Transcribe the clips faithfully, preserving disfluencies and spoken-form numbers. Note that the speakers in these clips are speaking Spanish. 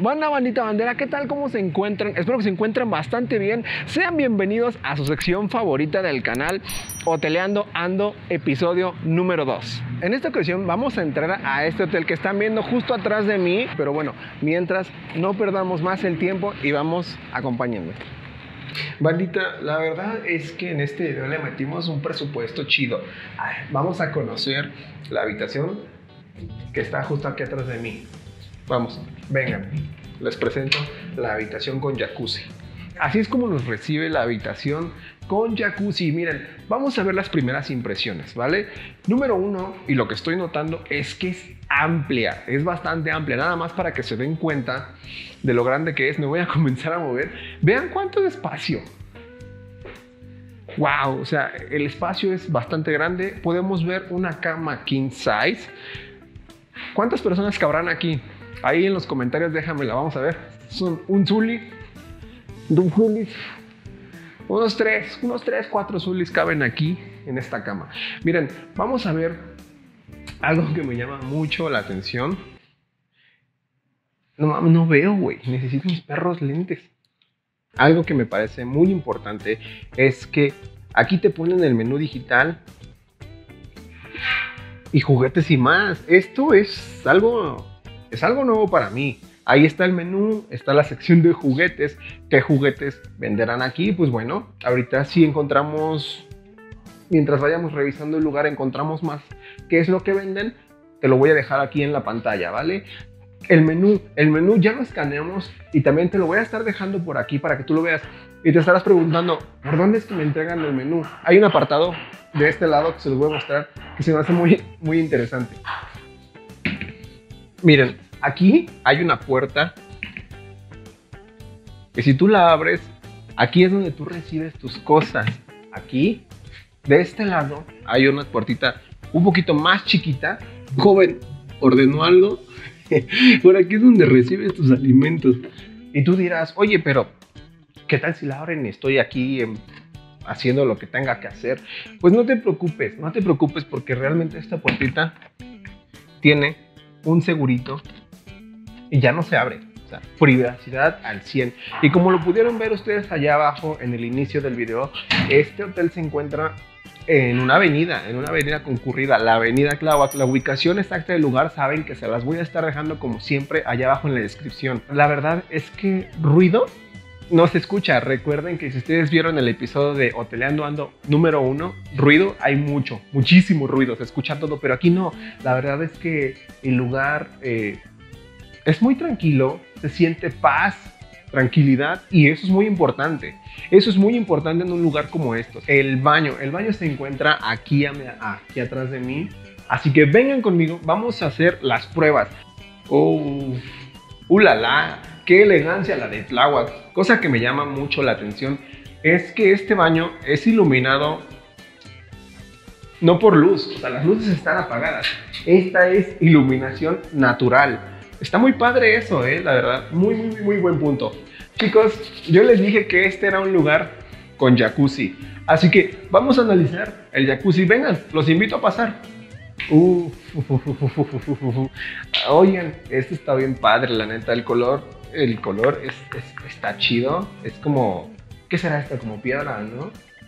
Banda, bandita, bandera, ¿qué tal? ¿Cómo se encuentran? Espero que se encuentren bastante bien. Sean bienvenidos a su sección favorita del canal, Hoteleando Ando, episodio número dos. En esta ocasión vamos a entrar a este hotel que están viendo justo atrás de mí. Pero bueno, mientras no perdamos más el tiempo y vamos, acompáñenme. Bandita, la verdad es que en este video le metimos un presupuesto chido. Ay, vamos a conocer la habitación que está justo aquí atrás de mí. Vamos, vengan, les presento la habitación con jacuzzi. Así es como nos recibe la habitación con jacuzzi. Miren, vamos a ver las primeras impresiones, ¿vale? Número uno, y lo que estoy notando es que es amplia, es bastante amplia. Nada más para que se den cuenta de lo grande que es, me voy a comenzar a mover. Vean cuánto es espacio. Wow, o sea, el espacio es bastante grande. Podemos ver una cama king size. ¿Cuántas personas cabrán aquí? Ahí en los comentarios déjamela, vamos a ver. Son un Zully, dos Zulis, unos tres, unos tres, cuatro Zulis caben aquí en esta cama. Miren, vamos a ver algo que me llama mucho la atención. No, no veo, güey. Necesito mis perros lentes. Algo que me parece muy importante es que aquí te ponen el menú digital y juguetes y más. Esto es algo, es algo nuevo para mí. Ahí está el menú, está la sección de juguetes. ¿Qué juguetes venderán aquí? Pues bueno, ahorita sí encontramos, mientras vayamos revisando el lugar, encontramos más. ¿Qué es lo que venden? Te lo voy a dejar aquí en la pantalla, ¿vale? El menú, el menú ya lo escaneamos y también te lo voy a estar dejando por aquí para que tú lo veas. Y te estarás preguntando, ¿por dónde es que me entregan el menú? Hay un apartado de este lado que se los voy a mostrar que se me hace muy, muy interesante. Miren, aquí hay una puerta que si tú la abres, aquí es donde tú recibes tus cosas. Aquí, de este lado, hay una puertita un poquito más chiquita. Joven, ¿ordenó algo? Por aquí es donde recibes tus alimentos. Y tú dirás, oye, pero ¿qué tal si la abren y estoy aquí eh, haciendo lo que tenga que hacer? Pues no te preocupes, no te preocupes porque realmente esta puertita tiene un segurito y ya no se abre. O sea, privacidad al cien. Y como lo pudieron ver ustedes allá abajo en el inicio del video, este hotel se encuentra en una avenida, en una avenida concurrida, la avenida Tláhuac. La ubicación exacta del lugar saben que se las voy a estar dejando como siempre allá abajo en la descripción. La verdad es que ruido no se escucha. Recuerden que si ustedes vieron el episodio de Hoteleando Ando número uno, ruido hay mucho, muchísimo ruido, se escucha todo, pero aquí no. La verdad es que el lugar eh, es muy tranquilo, se siente paz, tranquilidad, y eso es muy importante. Eso es muy importante en un lugar como estos. El baño, el baño se encuentra aquí, a, aquí atrás de mí. Así que vengan conmigo, vamos a hacer las pruebas. Oh, ulala, qué elegancia la de Tláhuac. Cosa que me llama mucho la atención es que este baño es iluminado no por luz, o sea, las luces están apagadas. Esta es iluminación natural. Está muy padre eso, eh, la verdad, muy, muy, muy buen punto. Chicos, yo les dije que este era un lugar con jacuzzi, así que vamos a analizar el jacuzzi. Vengan, los invito a pasar. Uh, uh, uh, uh, uh, uh, uh, uh. Oigan, este está bien padre, la neta, el color, el color es, es, está chido. Es como, ¿qué será esto? Como piedra, ¿no?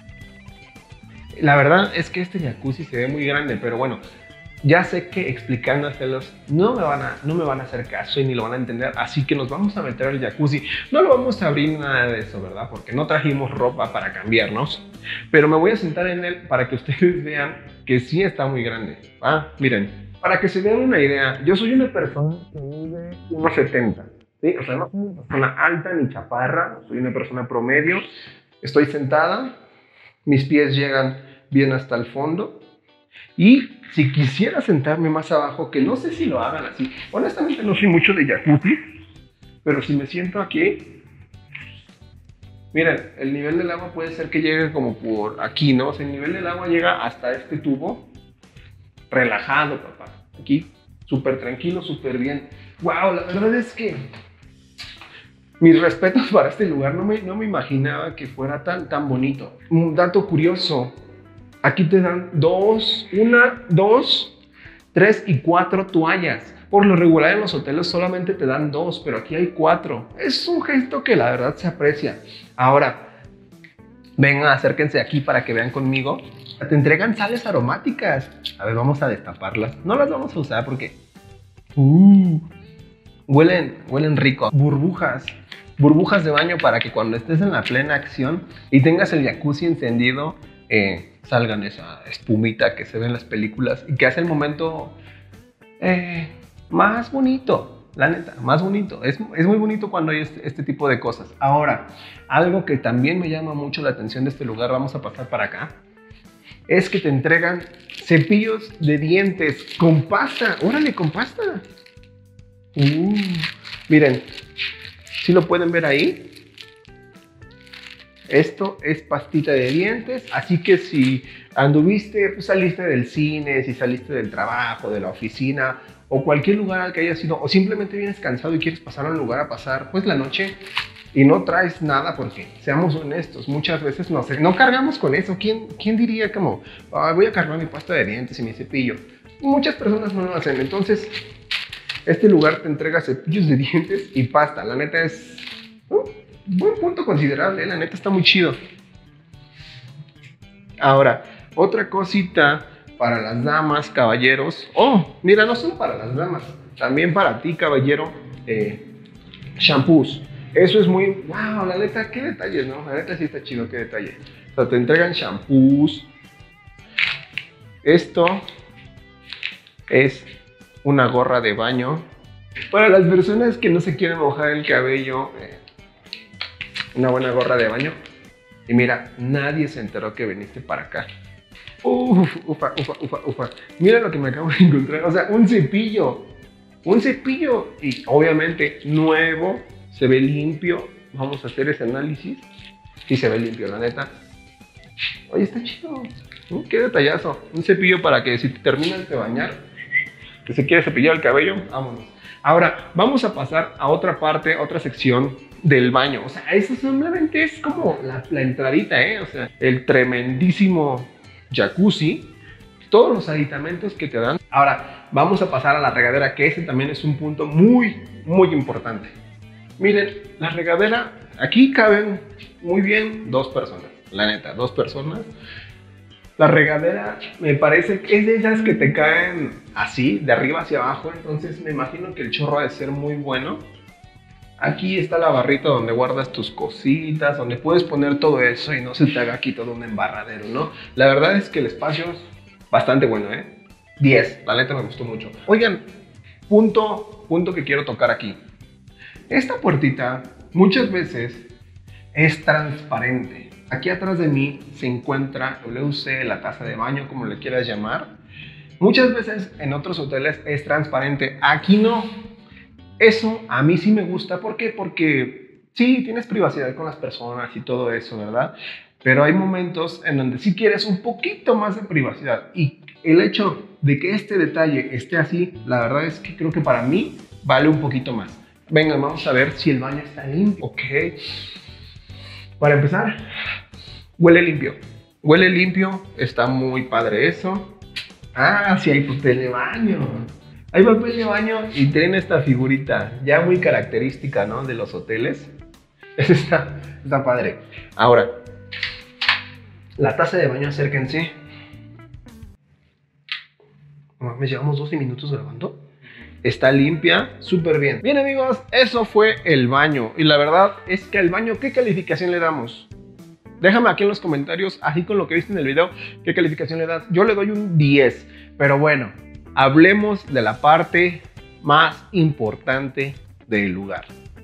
La verdad es que este jacuzzi se ve muy grande, pero bueno, ya sé que explicándoselos no me, van a, no me van a hacer caso y ni lo van a entender, así que nos vamos a meter al jacuzzi. No lo vamos a abrir nada de eso, ¿verdad? Porque no trajimos ropa para cambiarnos, pero me voy a sentar en él para que ustedes vean que sí está muy grande. Ah, miren, para que se den una idea, yo soy una persona que mide uno setenta, ¿sí? O sea, no soy una persona alta ni chaparra, soy una persona promedio. Estoy sentada, mis pies llegan bien hasta el fondo. Y si quisiera sentarme más abajo, que no sé si lo hagan así, honestamente no soy mucho de jacuzzi, pero si me siento aquí, miren, el nivel del agua puede ser que llegue como por aquí, ¿no? O sea, el nivel del agua llega hasta este tubo, relajado, papá, aquí, súper tranquilo, súper bien. Wow, la verdad es que mis respetos para este lugar, no me, no me imaginaba que fuera tan, tan bonito. Un dato curioso. Aquí te dan dos, una, dos, tres y cuatro toallas. Por lo regular en los hoteles solamente te dan dos, pero aquí hay cuatro. Es un gesto que la verdad se aprecia. Ahora, vengan, acérquense aquí para que vean conmigo. Te entregan sales aromáticas. A ver, vamos a destaparlas. No las vamos a usar porque... Uh, huelen, huelen rico. Burbujas. Burbujas de baño para que cuando estés en la plena acción y tengas el jacuzzi encendido, eh, salgan esa espumita que se ve en las películas y que hace el momento... Eh, más bonito, la neta, más bonito. Es, es muy bonito cuando hay este, este tipo de cosas. Ahora, algo que también me llama mucho la atención de este lugar, vamos a pasar para acá, es que te entregan cepillos de dientes con pasta. ¡Órale, con pasta! Uh, miren, ¿sí lo pueden ver ahí? Esto es pastita de dientes, así que si anduviste, pues saliste del cine, si saliste del trabajo, de la oficina, o cualquier lugar al que hayas ido, o simplemente vienes cansado y quieres pasar a un lugar a pasar pues la noche y no traes nada, porque seamos honestos, muchas veces no, no cargamos con eso. ¿Quién, quién diría como, ah, voy a cargar mi pasta de dientes y mi cepillo? Muchas personas no lo hacen. Entonces este lugar te entrega cepillos de dientes y pasta. La neta es un uh, buen punto considerable, ¿eh? La neta está muy chido. Ahora, otra cosita para las damas, caballeros. Oh, mira, no solo para las damas, también para ti, caballero, eh, shampoos. Eso es muy... ¡Wow! La neta, qué detalles, ¿no? La neta sí está chido, qué detalle. O sea, te entregan shampoos. Esto es una gorra de baño. Para las personas que no se quieren mojar el cabello, eh, una buena gorra de baño. Y mira, nadie se enteró que viniste para acá. Uf, ufa, ufa, ufa, ufa. Mira lo que me acabo de encontrar. O sea, un cepillo. Un cepillo. Y obviamente nuevo. Se ve limpio. Vamos a hacer ese análisis. Sí se ve limpio, la neta. Oye, está chido. ¿Mm? Qué detallazo. Un cepillo para que si te terminas de bañar, que se quiere cepillar el cabello, vámonos. Ahora, vamos a pasar a otra parte, otra sección del baño. O sea, eso simplemente es como la, la entradita, ¿eh? O sea, el tremendísimo jacuzzi, todos los aditamentos que te dan. Ahora, vamos a pasar a la regadera, que ese también es un punto muy, muy importante. Miren, la regadera, aquí caben muy bien dos personas, la neta, dos personas. La regadera me parece que es de esas que te caen así, de arriba hacia abajo, entonces me imagino que el chorro ha de ser muy bueno. Aquí está la barrita donde guardas tus cositas, donde puedes poner todo eso y no se te haga aquí todo un embarradero, ¿no? La verdad es que el espacio es bastante bueno, ¿eh? diez, la neta me gustó mucho. Oigan, punto, punto que quiero tocar aquí. Esta puertita muchas veces es transparente. Aquí atrás de mí se encuentra W C, la taza de baño, como le quieras llamar. Muchas veces en otros hoteles es transparente, aquí no. Eso a mí sí me gusta. ¿Por qué? Porque sí, tienes privacidad con las personas y todo eso, ¿verdad? Pero hay momentos en donde sí quieres un poquito más de privacidad. Y el hecho de que este detalle esté así, la verdad es que creo que para mí vale un poquito más. Venga, vamos a ver si el baño está limpio. Ok. Para empezar, huele limpio. Huele limpio, está muy padre eso. Ah, sí hay papel de baño. Hay papel de baño y tiene esta figurita ya muy característica, ¿no? De los hoteles. Está, está padre. Ahora, la taza de baño, acérquense. ¿Me llevamos doce minutos grabando? Está limpia, súper bien. Bien, amigos, eso fue el baño. Y la verdad es que al baño, ¿qué calificación le damos? Déjame aquí en los comentarios, así con lo que viste en el video, ¿qué calificación le das? Yo le doy un diez. Pero bueno, hablemos de la parte más importante del lugar.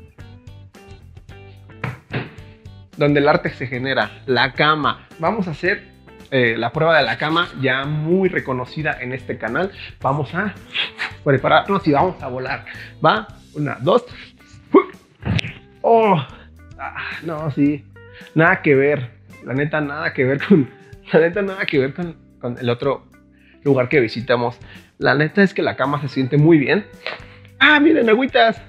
Donde el arte se genera, la cama. Vamos a hacer eh, la prueba de la cama, ya muy reconocida en este canal. Vamos a prepararnos y vamos a volar. ¿Va? Una, dos. Oh, ah, no, sí. Nada que ver. La neta, nada que ver con... La neta, nada que ver con, con el otro lugar que visitamos. La neta es que la cama se siente muy bien. Ah, miren, agüitas.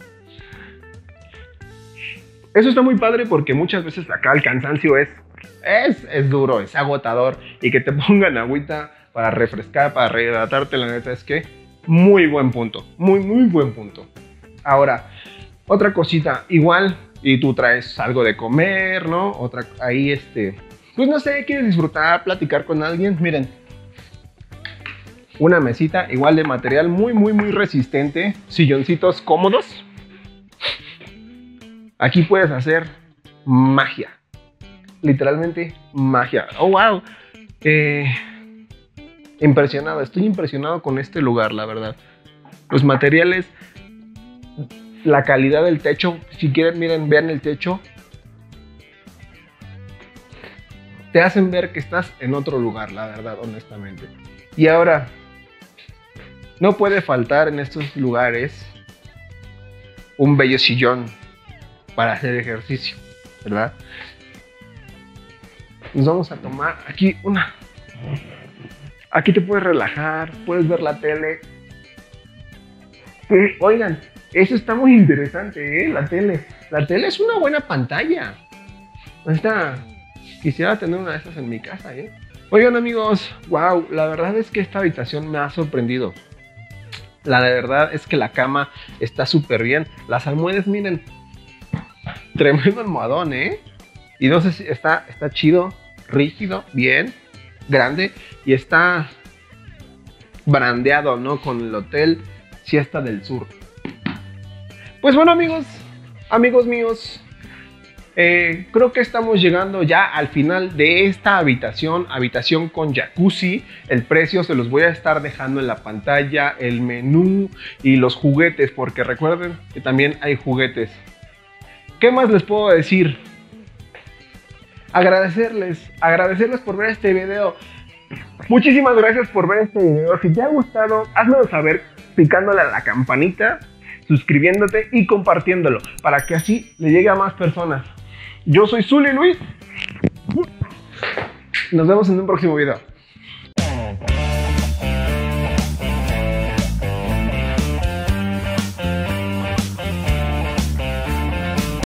Eso está muy padre porque muchas veces acá el cansancio es, es, es duro, es agotador. Y que te pongan agüita para refrescar, para rehidratarte, la neta es que muy buen punto, muy muy buen punto. Ahora, otra cosita, igual, y tú traes algo de comer, ¿no? Otra, ahí este, pues no sé, quieres disfrutar, platicar con alguien, miren. Una mesita igual de material muy muy muy resistente, silloncitos cómodos. Aquí puedes hacer magia, literalmente magia. Oh wow, eh, impresionado, estoy impresionado con este lugar, la verdad. Los materiales, la calidad del techo, si quieren miren, vean el techo. Te hacen ver que estás en otro lugar, la verdad, honestamente. Y ahora, no puede faltar en estos lugares un bello sillón para hacer ejercicio, ¿verdad? Nos vamos a tomar aquí una. Aquí te puedes relajar, puedes ver la tele. Eh, oigan, eso está muy interesante, ¿eh? La tele. La tele es una buena pantalla. Esta, quisiera tener una de esas en mi casa, ¿eh? Oigan amigos, wow, la verdad es que esta habitación me ha sorprendido. La verdad es que la cama está súper bien. Las almohadas, miren, tremendo almohadón, ¿eh? Y no sé si está, está chido, rígido, bien, grande. Y está brandeado, ¿no? Con el Hotel Siesta del Sur. Pues bueno amigos, amigos míos, eh, creo que estamos llegando ya al final de esta habitación, habitación con jacuzzi. El precio se los voy a estar dejando en la pantalla, el menú y los juguetes, porque recuerden que también hay juguetes. ¿Qué más les puedo decir? Agradecerles, agradecerles por ver este video. Muchísimas gracias por ver este video. Si te ha gustado, házmelo saber picándole a la campanita, suscribiéndote y compartiéndolo para que así le llegue a más personas. Yo soy Zuli Luis. Nos vemos en un próximo video.